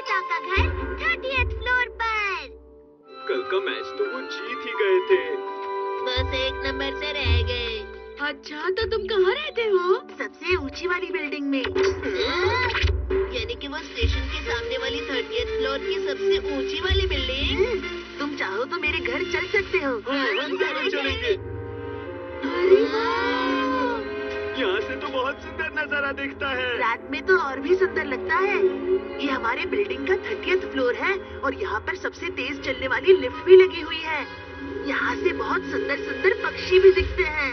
Nobita का घर 30th floor पर। कल का मैच तो वो जीत ही गए थे। बस 1 नंबर से रह गए। अच्छा, तो तुम कहाँ रहते हो? सबसे ऊंची वाली बिल्डिंग में। यानी कि वो स्टेशन के सामने वाली 30th फ्लोर की सबसे ऊंची वाली बिल्डिंग। तुम चाहो तो मेरे घर चल सकते हो। हम जरूर चलेंगे। अरे वाह! यहाँ से तो बहुत सुंदर नजारा दिखता है। रात में तो और भी सुंदर लगता है। ये हमारे बिल्डिंग का 30th फ्लोर है और यहाँ पर सबसे तेज चलने वाली लिफ्ट भी लगी हुई है। यहाँ से बहुत सुंदर सुंदर पक्षी भी दिखते हैं।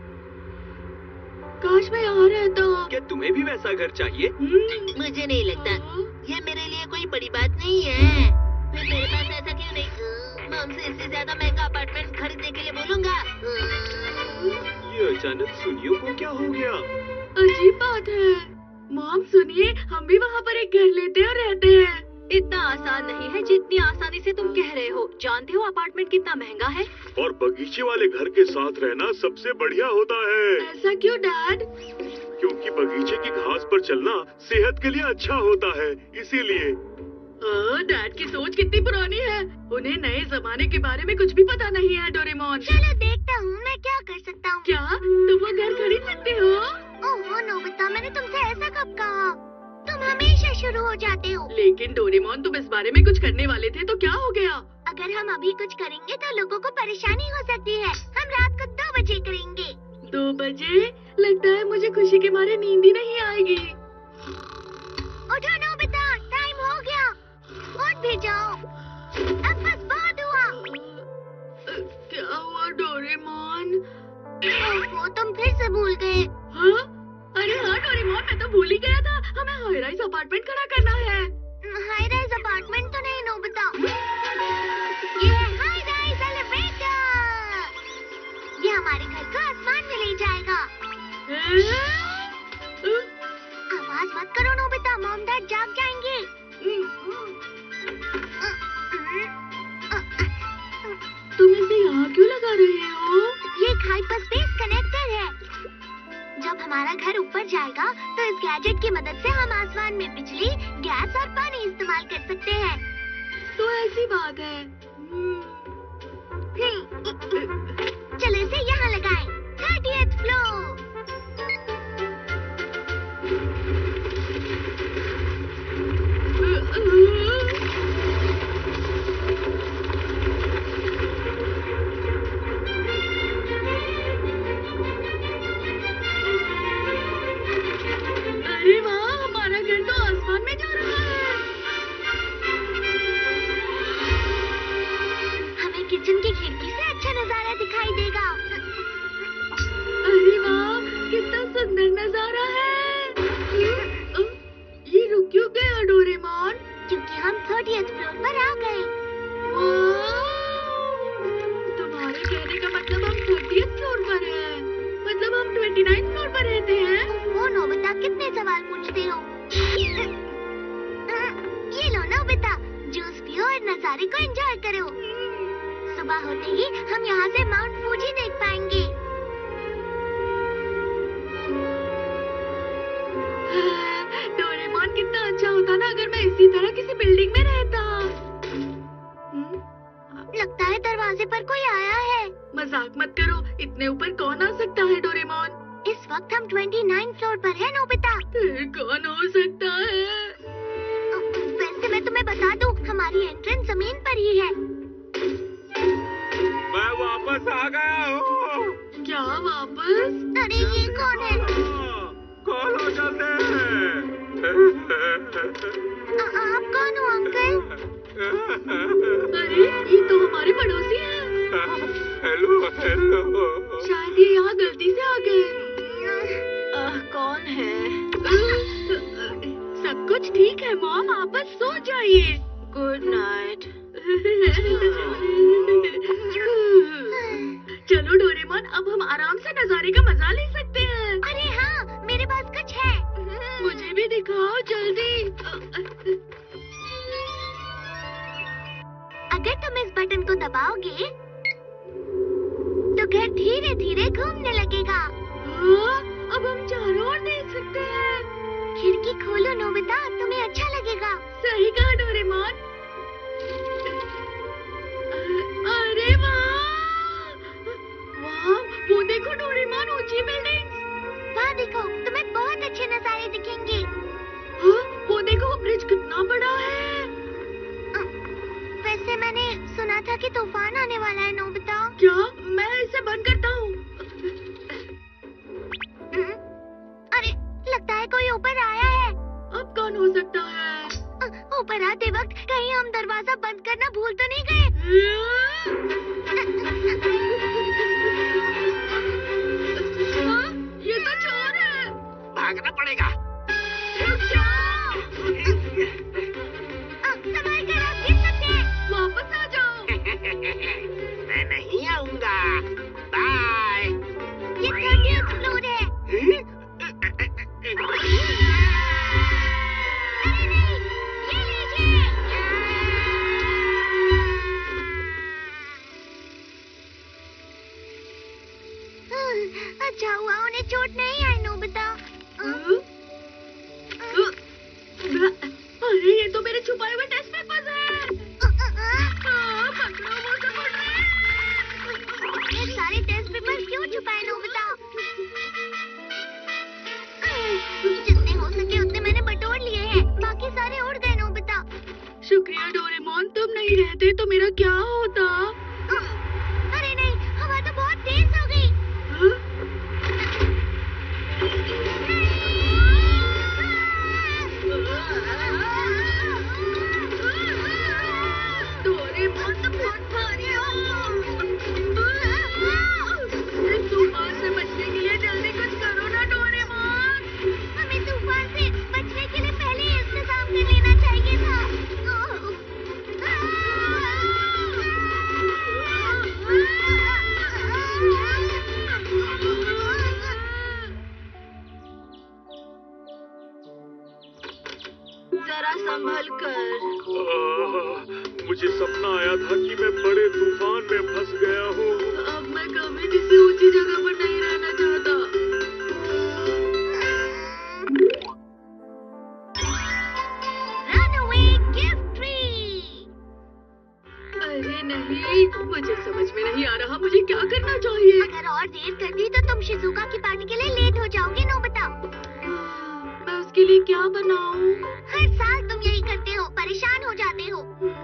काश मैं यहाँ रहता। क्या तुम्हें भी वैसा घर चाहिए? मुझे नहीं लगता, ये मेरे लिए कोई बड़ी बात नहीं है। फिर मेरे पास ऐसा क्यों नहीं? मैं उनसे इससे ज्यादा महंगा अपार्टमेंट खरीदने के लिए बोलूँगा। ये अचानक सुनियो को क्या हो गया? अजीब बात है। मॉम सुनिए, हम भी वहाँ पर एक घर लेते हैं और रहते हैं। इतना आसान नहीं है जितनी आसानी से तुम कह रहे हो। जानते हो अपार्टमेंट कितना महंगा है? और बगीचे वाले घर के साथ रहना सबसे बढ़िया होता है। ऐसा क्यों डैड? क्योंकि बगीचे की घास पर चलना सेहत के लिए अच्छा होता है, इसीलिए। डैड की सोच कितनी पुरानी है। उन्हें नए जमाने के बारे में कुछ भी पता नहीं है। डोरेमोन, चलो देखता हूँ मैं क्या कर सकता हूँ। क्या तुम वो घर खरीद सकते हो? ओह नोबिता, मैंने तुमसे ऐसा कब कहा? तुम हमेशा शुरू हो जाते हो। लेकिन डोरेमोन, तुम इस बारे में कुछ करने वाले थे तो क्या हो गया? अगर हम अभी कुछ करेंगे तो लोगों को परेशानी हो सकती है। हम रात को 2 बजे करेंगे। 2 बजे? लगता है मुझे खुशी के मारे नींद ही नहीं आएगी। उठो नोबिता, टाइम हो गया। उठ भी जाओ। अब बस बहुत हुआ। क्या हुआ डोरेमोन? वो तुम फिर से भूल गए। हाँ? अरे हाँ डोरेमोन, मैं तो भूल ही गया था। हमें हाई राइज अपार्टमेंट खड़ा करना है। हाई राइज अपार्टमेंट तो नहीं नोबिता, ये है हाई राइज एलिवेटर। ये हमारे घर को आसमान में ले जाएगा। आवाज मत करो नोबिता, मॉम डैड जाग जाएंगे। तुम इसे यहाँ क्यों लगा रहे हो? ये एक हाइपरस्पेस कनेक्टर है। जब हमारा घर ऊपर जाएगा तो इस गैजेट की मदद से हम आसमान में बिजली, गैस और पानी इस्तेमाल कर सकते हैं। तो ऐसी बात है। चलो इसे यहाँ लगाएं। 30th floor. अरे वाह, हमारा घर तो आसमान में जा रहा है। हमें किचन की खिड़की से अच्छा नजारा दिखाई देगा। अरे वाह, कितना सुंदर नजारा है। ये रुक क्यों गया डोरेमोन? क्योंकि हम 30th फ्लोर पर आ गए। तुम्हारे कहने का मतलब हम 30th फ्लोर पर हैं। मतलब हम 29th फ्लोर पर रहते हैं। वो नोबिता, कितने सवाल पूछते हो? ये लो नोबिता, जूस पियो और नजारे को एंजॉय करो। सुबह होते ही हम यहाँ से माउंट फूजी देख पाएंगे। डोरेमोन, कितना अच्छा होता ना अगर मैं इसी तरह किसी बिल्डिंग में रहता। लगता है दरवाजे पर कोई आया है। मजाक मत करो, इतने ऊपर कौन आ सकता है डोरेमोन? इस वक्त हम 29 फ्लोर पर है नोबिता। फिर कौन हो सकता है? वैसे मैं तुम्हें बता दूं, हमारी एंट्रेंस जमीन पर ही है। मैं वापस आ गया हूँ। क्या वापस? अरे ये कौन है? खोलो जल्दी। आप कौन हो अंकल? अरे ये तो हमारे पड़ोसी हैं। Hello hello. शायद ये यहाँ गलती से आ गए। कौन है? सब कुछ ठीक है मॉम, आप बस सो जाइए। Good night. चलो डोरेमोन, अब हम आराम से नजारे का मजा ले सकते हैं। अरे हाँ, मेरे पास कुछ है। मुझे भी दिखाओ जल्दी। अगर तुम इस बटन को दबाओगे तो घर धीरे धीरे घूमने लगेगा। अब हम चारों ओर देख सकते हैं। खिड़की खोलो नोबिता, तुम्हें अच्छा लगेगा। सही कहा ऊपर आते वक्त कहीं हम दरवाजा बंद करना भूल तो नहीं गए? हाँ, ये तो चोर है। भागना पड़ेगा। संभाल कर, आप गिर सकते हैं। वापस आ जाओ। मैं नहीं आऊंगा। बाय। ये 30th फ्लोर है। अरे नहीं, ये लीजिए। अच्छा हुआ उन्हें चोट नहीं आई, नोबिता। अरे ये तो मेरे छुपाए हुए टेस्ट पेपर्स हैं। पकड़ो मुझे, ये सारे टेस्ट पेपर क्यों छुपाए, नोबिता? जितने हो सके उतने मैंने बटोर लिए हैं, बाकी सारे उड़ गए, नोबिता। शुक्रिया डोरेमोन, तुम नहीं रहते तो मेरा क्या होता? अरे नहीं, हवा तो बहुत तेज हो गई। डोरेमोन तुम बहुत भारी हो। इस तूफान से बचने के लिए जल्दी कुछ करो ना डोरेमोन। हमें तूफान से बचने के लिए पहले ही इंतजाम कर लेना चाहिए था। जरा संभल कर। मुझे सपना आया था कि मैं बड़े तूफान में फंस गया हूँ। अब मैं कभी किसी ऊंची जगह पर नहीं रहना चाहता। Runaway gift tree। अरे नहीं, मुझे समझ में नहीं आ रहा मुझे क्या करना चाहिए। अगर और देर कर दी तो तुम शिजुका की पार्टी के लिए लेट हो जाओगे, नोबिता। मैं उसके लिए क्या बनाऊं? हर साल तुम यही करते हो, परेशान हो जाते हो।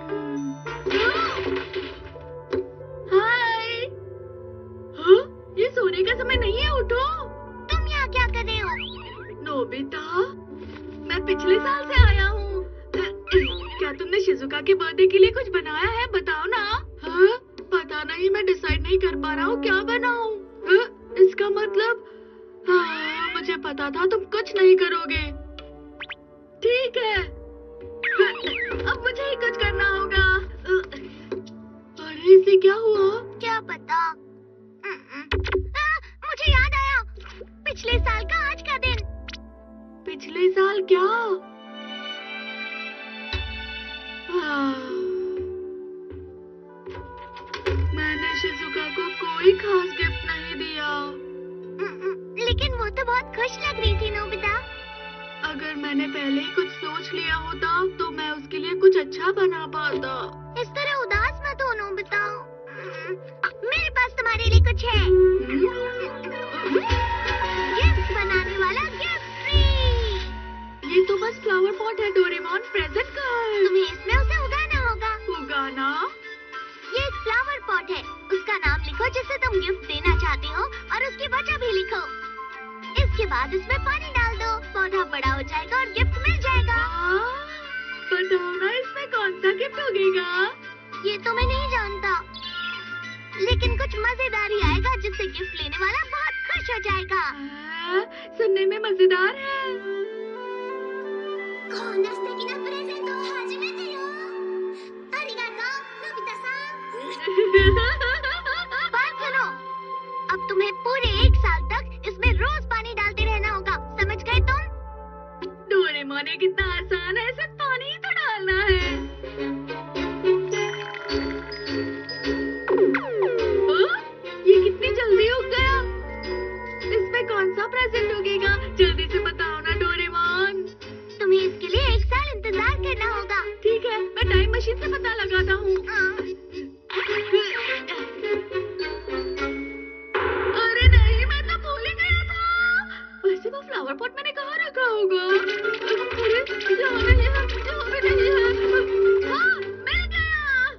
हाय। हाँ? ये सोने का समय नहीं है, उठो। तुम यहाँ क्या कर रहे हो? नोबिता, मैं पिछले साल से आया हूँ। क्या तुमने शिजुका के बर्थडे के लिए कुछ बनाया है? बताओ ना। हाँ? पता नहीं, मैं डिसाइड नहीं कर पा रहा हूँ क्या बनाऊं। हाँ? इसका मतलब मुझे पता था तुम कुछ नहीं करोगे। ठीक है, अब मुझे ही कुछ करना होगा। अरे इसे क्या हुआ? क्या पता। मुझे याद आया, पिछले साल का आज का दिन। पिछले साल क्या? मैंने शिजुका को कोई खास गिफ्ट नहीं दिया। लेकिन वो तो बहुत खुश लग रही थी, नोबिता। अगर मैंने पहले ही कुछ सोच लिया होता तो मैं उसके लिए कुछ अच्छा बना पाता। इस तरह उदास मत हो, नोबिता। मेरे पास तुम्हारे लिए कुछ है। गिफ्ट बनाने वाला गिफ्ट ट्री। ये तो बस फ्लावर पॉट है डोरेमोन, प्रेजेंट कर। तुम्हें इसमें उसे उगाना होगा। उगाना? ये एक फ्लावर पॉट है, उसका नाम लिखो जिसे तुम गिफ्ट देना चाहते हो और उसकी वजह भी लिखो। इसके बाद इसमें पानी डाल दो, पौधा बड़ा हो जाएगा और गिफ्ट मिल जाएगा। बताओ ना, इसमें कौन सा गिफ्ट उगेगा? ये तो मैं नहीं जानता, लेकिन कुछ मजेदार ही आएगा जिससे गिफ्ट लेने वाला बहुत खुश हो जाएगा। सुनने में मजेदार है। बात सुनो, अब तुम्हें पूरे 1 साल तक इसमें रोज पानी डालते रहना होगा, समझ गए तुम? डोरेमोन, ये कितना आसान है, सिर्फ पानी ही तो डालना है। ये कितनी जल्दी उग गया। इसमें कौन सा प्रेजेंट उगेगा? जल्दी से बताओ ना डोरेमोन। तुम्हें इसके लिए 1 साल इंतजार करना होगा। ठीक है, मैं टाइम मशीन से पता लगाता हूँ। अरे नहीं, मैं तो भूल ही गया था। वैसे वो फ्लावर पॉट मैंने कहाँ रखा होगा? अरे यहाँ नहीं है, यहाँ भी नहीं है। हाँ, मिल गया।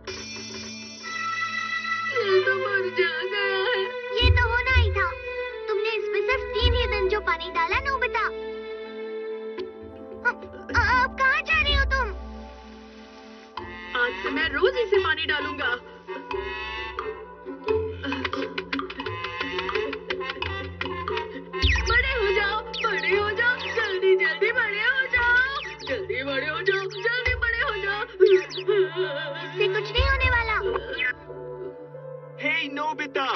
ये तो मर जा गया है। ये तो होना ही था, तुमने इसमें सिर्फ 3 ही दिन जो पानी डाला, नोबिता। अब कहाँ जा रही हो तुम? मैं रोज इसे पानी डालूंगा। बड़े हो जाओ, बड़े हो जाओ, जल्दी जल्दी बड़े हो जाओ, जल्दी बड़े हो जाओ, जल्दी बड़े हो जाओ। इससे कुछ नहीं होने वाला। हे नोबिता,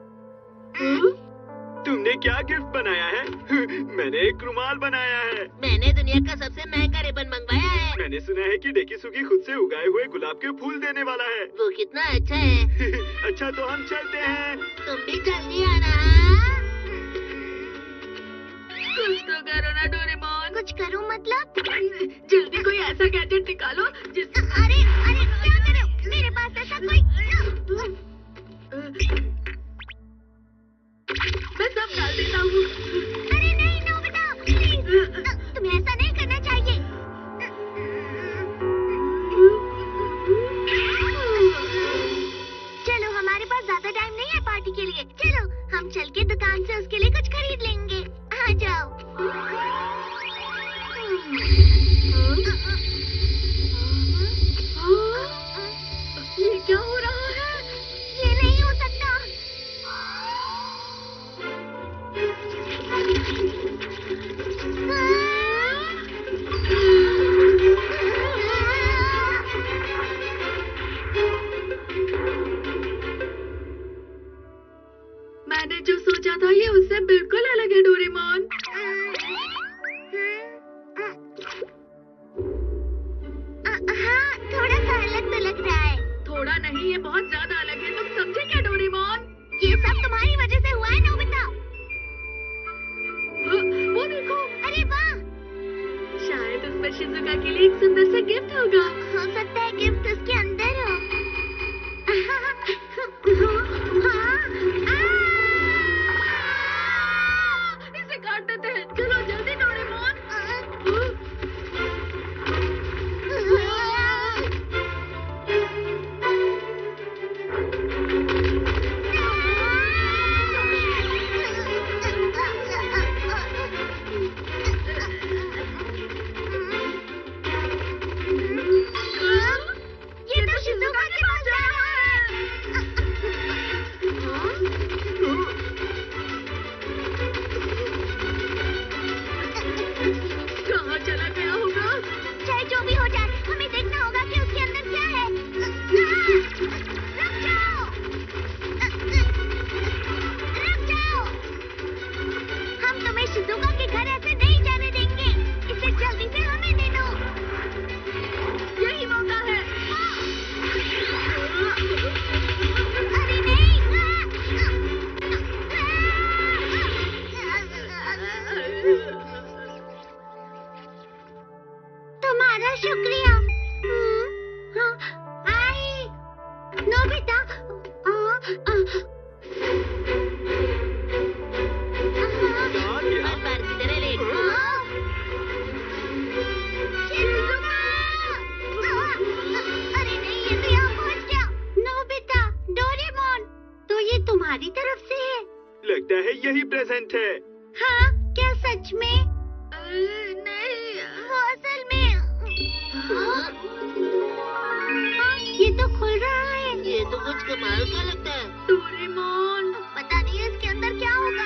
तुमने क्या गिफ्ट बनाया है? मैंने एक रुमाल बनाया है। मैंने दुनिया का सबसे महंगा रिबन मंगवाया है। मैंने सुना है कि डेकी सुगी खुद से उगाए हुए गुलाब के फूल देने वाला है। वो कितना अच्छा है। अच्छा तो हम चलते हैं। तुम भी जल्दी आना। कुछ तो करो ना डोरेमोन। कुछ करूं मतलब? जल्दी कोई ऐसा गैजेट निकालो जिससे। अरे अरे क्या करो? मेरे पास ऐसा कोई। मैं सब डाल देता हूँ। अरे नहीं नोबिता, प्लीज, तुम्हें ऐसा नहीं करना चाहिए। चलो हमारे पास ज्यादा टाइम नहीं है पार्टी के लिए। चलो हम चल के दुकान से उसके लिए कुछ खरीद लेंगे। आ जाओ। ये क्या हो रहा है? ये नहीं हो सकता। मैंने जो सोचा था ये उससे बिल्कुल अलग है डोरेमोन। हाँ थोड़ा सा अलग तो लग रहा है। थोड़ा नहीं, ये बहुत ज्यादा अलग है। तुम समझे क्या डोरेमोन? ये सब तुम्हारी वजह से हुआ है नोबिता। वो देखो। अरे वाह, शायद उसमें शिजुका के लिए एक सुंदर सा गिफ्ट होगा। हो सकता है गिफ्ट उसके अंदर हो। इसे काट देते हैं। चलो जल्दी डोरेमोन। ये तो शिजुका के पास जा रहा है। कहाँ चला गया होगा? चाहे जो भी हो जाए, हमें देखना होगा कि उसके अंदर क्या है। रुक जाओ, रुक जाओ। हम तुम्हें शिजुका के घर ऐसे नहीं जाने देंगे। इसे जल्दी से हमें दे दो। यही मौका है। अरे नहीं। तुम्हारा शुक्रिया। हाँ, आई नोबिता। हर बार की तरह लेट। शिजुका! अरे नहीं, ये तो यहाँ पहुँच गया। नोबिता, डोरेमोन, तो ये तुम्हारी तरफ से है? लगता है यही प्रेजेंट है। हाँ, क्या सच में? नहीं। वो असल में। हाँ, ये तो खुल रहा है। ये तो कुछ कमाल का लगता है। डोरेमोन। पता नहीं इसके अंदर क्या होगा।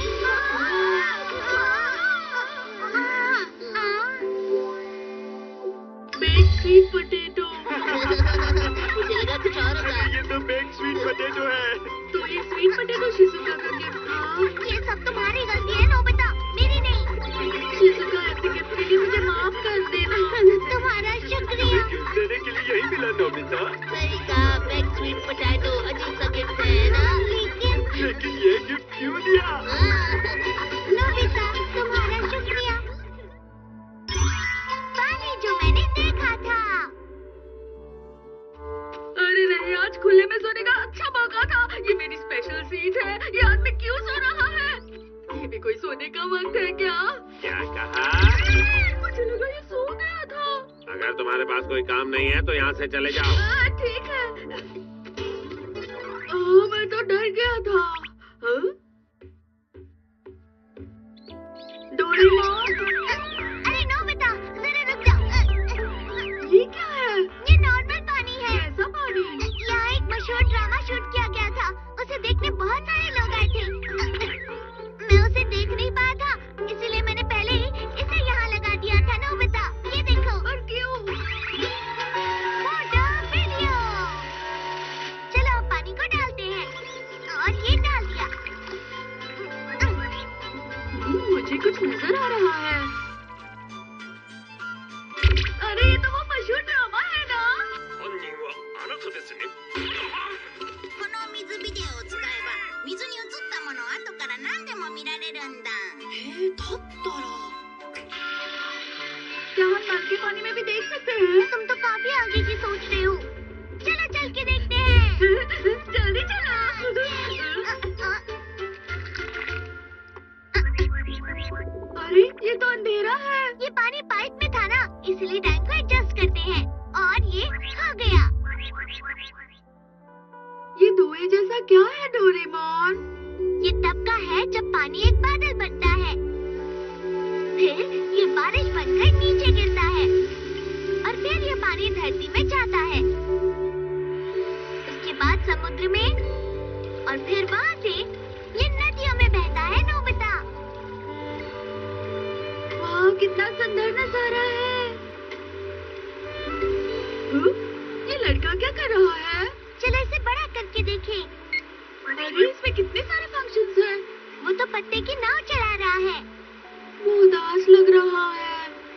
Baked sweet potato. मुझे लगा कुछ और होगा। ये तो बेक्ड स्वीट पोटैटो है। तो ये स्वीट पोटैटो शिजुका का गिफ्ट था। ये सब तुम्हारी गलती है नोबिता, मेरी नहीं। शिजुका ऐसे गिफ्ट के लिए मुझे माफ कर देना। तुम्हारा शुक्रिया। गिफ्ट देने के लिए यही मिला नोबिता। सही कहा, बेक्ड स्वीट पोटैटो अजीब सा गिफ्ट है ना। लेकिन ये गिफ्ट क्यों दिया? नोबिता, तुम्हारा शुक्रिया। पानी जो मैंने देखा था। अरे नहीं, आज खुले में सोने का अच्छा मौका था। ये मेरी स्पेशल सीट है। ये आदमी क्यों सो रहा है? ये भी कोई सोने का वक्त है क्या? क्या कहा? मुझे लगा ये सो गया था। अगर तुम्हारे पास कोई काम नहीं है तो यहाँ से चले जाओ। ठीक है। ओह, मैं तो डर गया था। हाँ? डोरेमोन। अरे नोबिता, जरा रुक जाओ। ये क्या है? ये नॉर्मल पानी है। हम नल के पानी में भी देख सकते हैं? तुम तो काफी आगे की सोच रहे हो। चलो चल के देखते हैं। जल्दी चलो। अरे ये तो अंधेरा है। ये पानी पाइप में था ना, इसलिए टैंक को एडजस्ट करते हैं और ये हो गया। ये धुएं जैसा क्या है डोरेमोन? ये तब का है जब पानी एक बादल बनता है, फिर ये बारिश बनकर नीचे गिरता है और फिर ये पानी धरती में जाता है, उसके बाद समुद्र में और फिर वहाँ से ये नदियों में बहता है। नोबिता, वाह कितना सुंदर नजारा है। ये लड़का क्या कर रहा है? चलो इसे बड़ा करके देखें। अरे इसमें कितने सारे फंक्शंस हैं। वो तो पत्ते की नाव चला रहा है। वो उदास लग रहा है।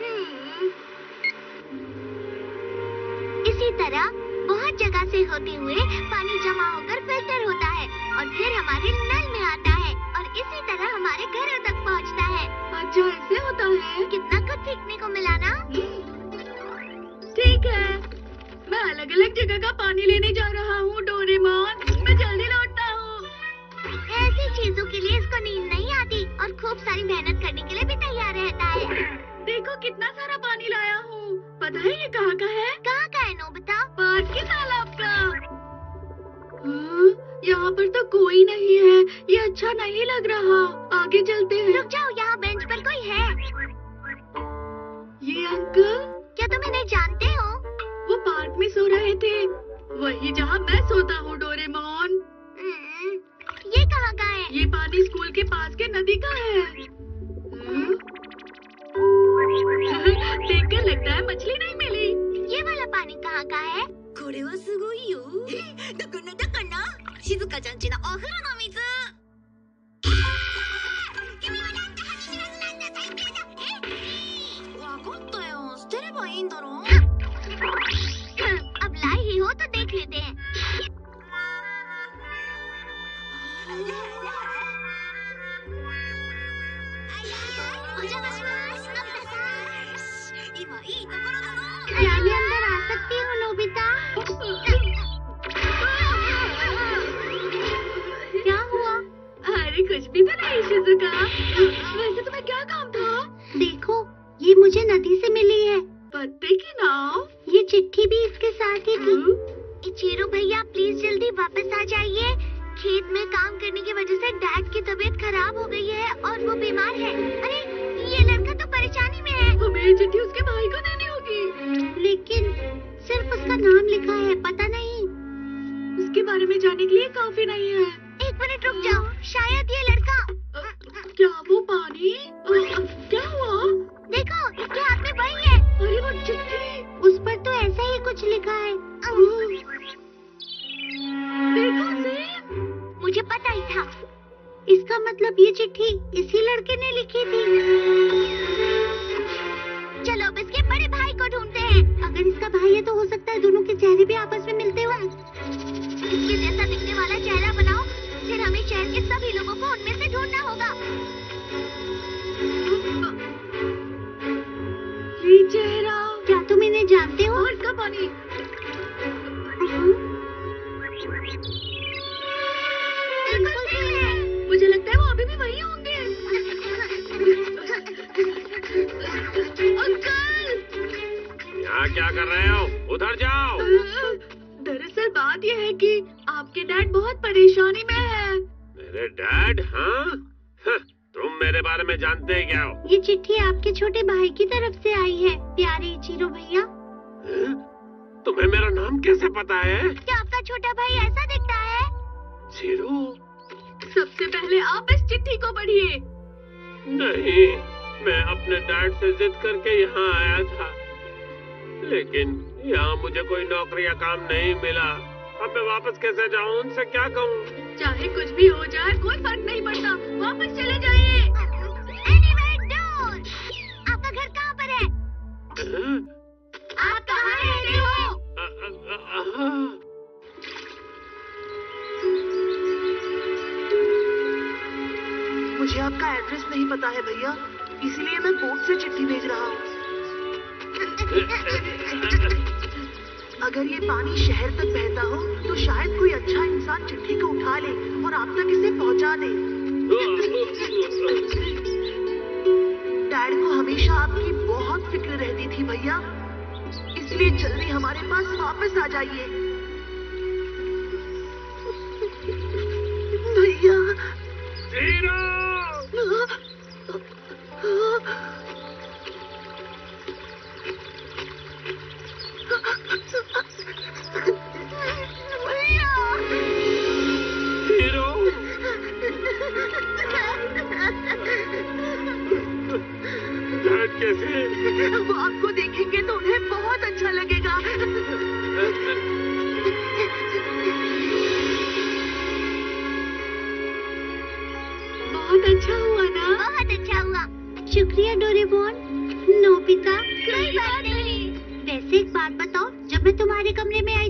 इसी तरह बहुत जगह से होते हुए पानी जमा होकर फिल्टर होता है और फिर हमारे नल में आता है और इसी तरह हमारे घरों तक पहुंचता है। अच्छा ऐसे होता है? कितना कुछ सीखने को मिला ना। ठीक है, मैं अलग अलग जगह का पानी लेने जा रहा हूँ डोरेमोन। मैं जल्दी लौटता हूँ। ऐसी चीजों के लिए इसको नींद नहीं आती और खूब सारी मेहनत करने के लिए भी तैयार रहता है। देखो कितना सारा पानी लाया हूँ। पता है ये कहाँ का है? कहाँ का है नोबिता? पास के तालाब का। यहाँ पर तो कोई नहीं है। ये अच्छा नहीं लग रहा। आगे चलते हैं। रुक जाओ, यहाँ बेंच पर कोई है। ये अंकल? क्या तुम इन्हें जानते हो? वो पार्क में सो रहे थे, वही जहाँ मैं सोता हूँ डोरेमोन। ये कहाँ का है? ये पानी स्कूल के पास के नदी का है। देखकर लगता है मछली नहीं मिली। ये वाला पानी कहाँ का है? これはすごいよ。だから静香ちゃんちのお風呂の水。君はなんて恥知らずなんだ、最低だ。わかったよ。捨てればいいんだろ。 अब लाई ही हो तो देख लेते हैं। お邪魔します。 今いいところだぞ。 क्या मैं अंदर आ सकती हूँ नोबिता? क्या हुआ? अरे कुछ भी तो नहीं शिजुका। वैसे तुम्हें क्या काम था? देखो, ये मुझे नदी से मिली है। पत्ते की नाव? ये चिट्ठी भी इसके साथ ही थी। इचिरो भैया प्लीज जल्दी वापस आ जाइए। खेत में काम करने की वजह से डैड की तबीयत खराब हो गई है और वो बीमार है। अरे ये लड़का तो परेशानी में है। हमें ये चिट्ठी उसके भाई को देनी होगी। लेकिन सिर्फ उसका नाम लिखा है, पता नहीं। उसके बारे में जानने के लिए काफी नहीं है। एक मिनट रुक जाओ, शायद ये लड़का। क्या वो पानी? क्या हुआ? देखो, इसके हाथ में वही है। अरे वो चिट्ठी, उस पर तो ऐसा ही कुछ लिखा है। देखो सेम। मुझे पता ही था। इसका मतलब ये चिट्ठी इसी लड़के ने लिखी थी। चलो अब इसके बड़े भाई को ढूंढते हैं। अगर इसका भाई है तो हो सकता है दोनों के चेहरे भी आपस में मिलते हो। इसके जैसा दिखने वाला चेहरा बनाओ, फिर हमें शहर के सभी लोगों को उनमें से ढूंढना होगा। ये चेहरा, क्या तुम इन्हें जानते हो? और इसका पानी। बिल्कुल सही है। मुझे लगता है वो अभी भी वही होंगे। अंकल! यहाँ क्या कर रहे हो? उधर जाओ। दरअसल बात यह है कि आपके डैड बहुत परेशानी में है। मेरे डैड? हाँ? तुम मेरे बारे में जानते हैं क्या हो? ये चिट्ठी आपके छोटे भाई की तरफ से आई है, प्यारे इचिरो भैया। तुम्हें मेरा नाम कैसे पता है? क्या आपका छोटा भाई ऐसा दिखता है? चिरू? सबसे पहले आप इस चिट्ठी को पढ़िए। नहीं, मैं अपने डैड से जिद करके यहाँ आया था, लेकिन यहाँ मुझे कोई नौकरी या काम नहीं मिला। अब मैं वापस कैसे जाऊँ? उनसे क्या कहूँ? चाहे कुछ भी हो जाए कोई फर्क नहीं पड़ता, वापस चले जाइए। Anywhere don't। आपका घर कहाँ पर है? आप कहाँ रहते हो? मुझे आपका एड्रेस नहीं पता है भैया, इसलिए मैं पोस्ट से चिट्ठी भेज रहा हूँ। अगर ये पानी शहर तक बहता हो तो शायद कोई अच्छा इंसान चिट्ठी को उठा ले और आप तक इसे पहुंचा दे। डैड को हमेशा आपकी बहुत फिक्र रहती थी भैया, इसलिए जल्दी हमारे पास वापस आ जाइए भैया। कैसे? वो आपको देखेंगे तो उन्हें बहुत अच्छा लगेगा। बहुत अच्छा हुआ ना? बहुत अच्छा हुआ। शुक्रिया डोरेमोन। नोबिता, कोई बात नहीं। वैसे एक बात बताओ, जब मैं तुम्हारे कमरे में आई